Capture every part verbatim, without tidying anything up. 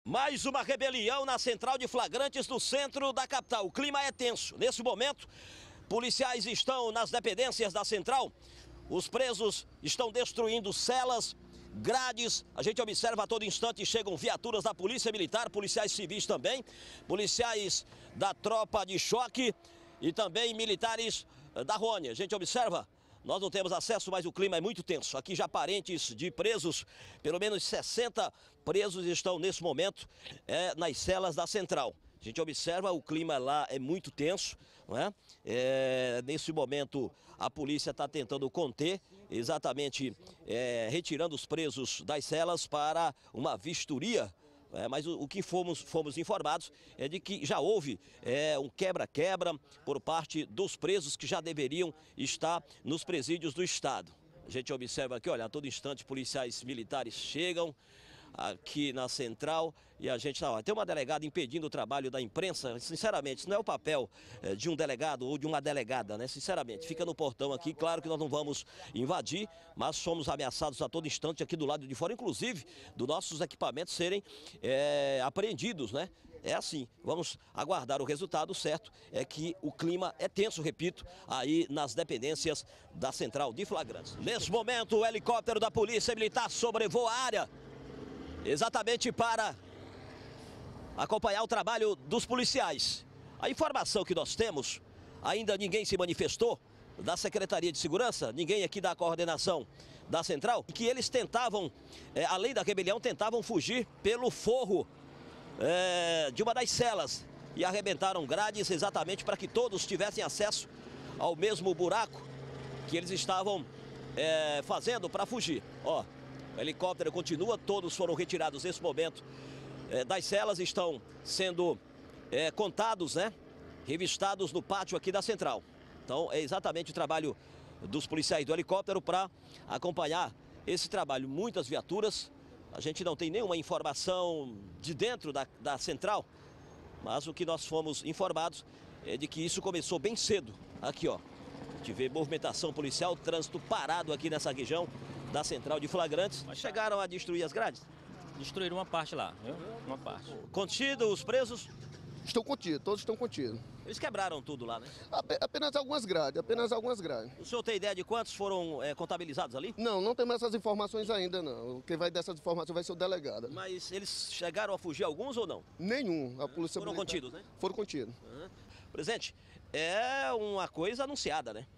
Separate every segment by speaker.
Speaker 1: Mais uma rebelião na central de flagrantes do centro da capital. O clima é tenso. Nesse momento, policiais estão nas dependências da central. Os presos estão destruindo celas, grades. A gente observa a todo instante chegam viaturas da Polícia Militar, policiais civis também, policiais da tropa de choque e também militares da Rony. A gente observa. Nós não temos acesso, mas o clima é muito tenso. Aqui já parentes de presos, pelo menos sessenta presos estão nesse momento é, nas celas da central. A gente observa, o clima lá é muito tenso, não é? É, nesse momento a polícia está tentando conter, exatamente é, retirando os presos das celas para uma vistoria. É, mas o, o que fomos, fomos informados é de que já houve é, um quebra-quebra por parte dos presos que já deveriam estar nos presídios do Estado. A gente observa aqui, olha, a todo instante policiais militares chegam aqui na central e a gente tá, tem uma delegada impedindo o trabalho da imprensa. Sinceramente, isso não é o papel é, de um delegado ou de uma delegada, né? Sinceramente, fica no portão aqui, claro que nós não vamos invadir, mas somos ameaçados a todo instante aqui do lado de fora, inclusive dos nossos equipamentos serem é, apreendidos, né? É assim, vamos aguardar o resultado. Certo é que o clima é tenso, repito, aí nas dependências da central de flagrantes. Nesse momento, o helicóptero da Polícia Militar sobrevoa a área, exatamente para acompanhar o trabalho dos policiais. A informação que nós temos, ainda ninguém se manifestou da Secretaria de Segurança, ninguém aqui da coordenação da central, que eles tentavam, é, além da rebelião, tentavam fugir pelo forro é, de uma das celas e arrebentaram grades exatamente para que todos tivessem acesso ao mesmo buraco que eles estavam é, fazendo para fugir. Ó, o helicóptero continua, todos foram retirados nesse momento é, das celas, estão sendo é, contados, né, revistados no pátio aqui da central. Então é exatamente o trabalho dos policiais do helicóptero para acompanhar esse trabalho. Muitas viaturas, a gente não tem nenhuma informação de dentro da, da central, mas o que nós fomos informados é de que isso começou bem cedo. Aqui, ó, a gente vê movimentação policial, trânsito parado aqui nessa região da central de flagrantes. Mas chegaram a destruir as grades?
Speaker 2: Destruíram uma parte lá, viu? Uma parte.
Speaker 1: Contido os presos?
Speaker 3: Estão contidos, todos estão contidos.
Speaker 1: Eles quebraram tudo lá, né?
Speaker 3: Apenas algumas grades, apenas algumas grades.
Speaker 1: O senhor tem ideia de quantos foram é, contabilizados ali?
Speaker 3: Não, não temos essas informações ainda, não. Quem vai dar essas informações vai ser o delegado.
Speaker 1: Mas eles chegaram a fugir alguns ou não?
Speaker 3: Nenhum. A polícia
Speaker 1: Foram
Speaker 3: militar...
Speaker 1: contidos, né?
Speaker 3: Foram contidos.
Speaker 1: Uhum. Presidente, é uma coisa anunciada, né?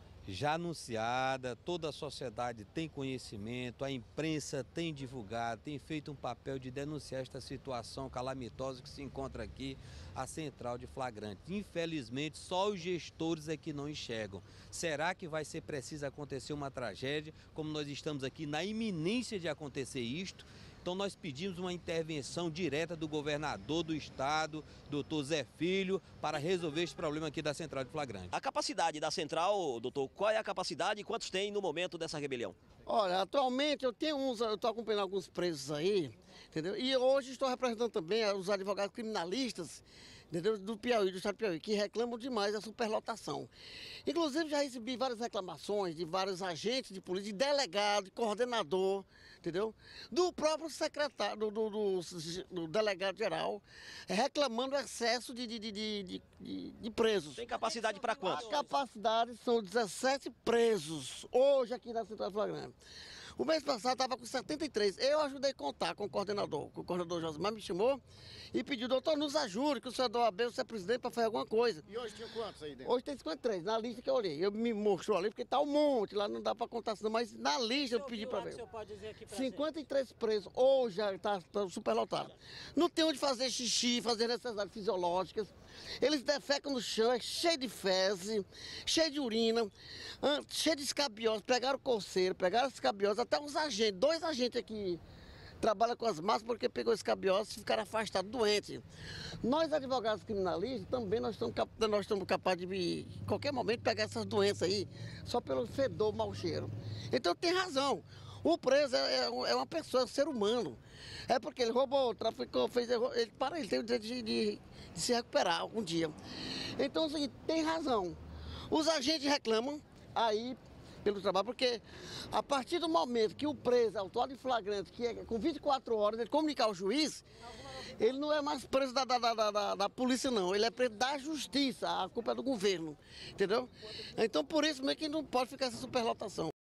Speaker 4: Já anunciada, toda a sociedade tem conhecimento, a imprensa tem divulgado, tem feito um papel de denunciar esta situação calamitosa que se encontra aqui, a central de flagrante. Infelizmente, só os gestores é que não enxergam. Será que vai ser preciso acontecer uma tragédia, como nós estamos aqui na iminência de acontecer isto? Então nós pedimos uma intervenção direta do governador do estado, doutor Zé Filho, para resolver este problema aqui da central de flagrante.
Speaker 1: A capacidade da central, doutor, qual é a capacidade e quantos tem no momento dessa rebelião?
Speaker 5: Olha, atualmente eu tenho uns, eu estou acompanhando alguns presos aí, entendeu? E hoje estou representando também os advogados criminalistas, entendeu? Do Piauí, do estado do Piauí, que reclamam demais da superlotação. Inclusive já recebi várias reclamações de vários agentes de polícia, de delegado, de coordenador, entendeu? Do próprio secretário, do, do, do, do delegado geral, reclamando o excesso de, de, de, de, de, de presos.
Speaker 1: Tem capacidade para quantos?
Speaker 5: A capacidade são dezessete presos, hoje aqui na central de flagrante. O mês passado estava com setenta e três. Eu ajudei a contar com o coordenador. O coordenador Josimar me chamou e pediu, doutor, nos ajude, que o senhor é do O A B, você é presidente, para fazer alguma coisa.
Speaker 6: E hoje tinha quantos aí dentro?
Speaker 5: Hoje tem cinquenta e três, na lista que eu olhei. Eu me mostrou ali, porque está um monte, lá não dá para contar, mas na lista eu pedi para ver. cinquenta e três presos, hoje já está tá superlotado. Não tem onde fazer xixi, fazer necessidades fisiológicas. Eles defecam no chão, é cheio de fezes, cheio de urina, cheio de escabiose. Pegaram o coceiro, pegaram escabiose, até uns agentes, dois agentes aqui trabalham com as máscaras porque pegou escabiose e ficaram afastados, doentes. Nós, advogados criminalistas, também nós estamos, nós estamos capazes de, em qualquer momento, pegar essas doenças aí, só pelo fedor, mau cheiro. Então tem razão. O preso é, é uma pessoa, é um ser humano. É porque ele roubou, traficou, fez erro, ele para ele tem o direito de, de, de se recuperar algum dia. Então, assim, tem razão. Os agentes reclamam aí pelo trabalho, porque a partir do momento que o preso é autuado em flagrante, que é com vinte e quatro horas, ele comunicar ao juiz, ele não é mais preso da, da, da, da, da polícia, não. Ele é preso da justiça. A culpa é do governo, entendeu? Então, por isso mesmo que não pode ficar essa superlotação.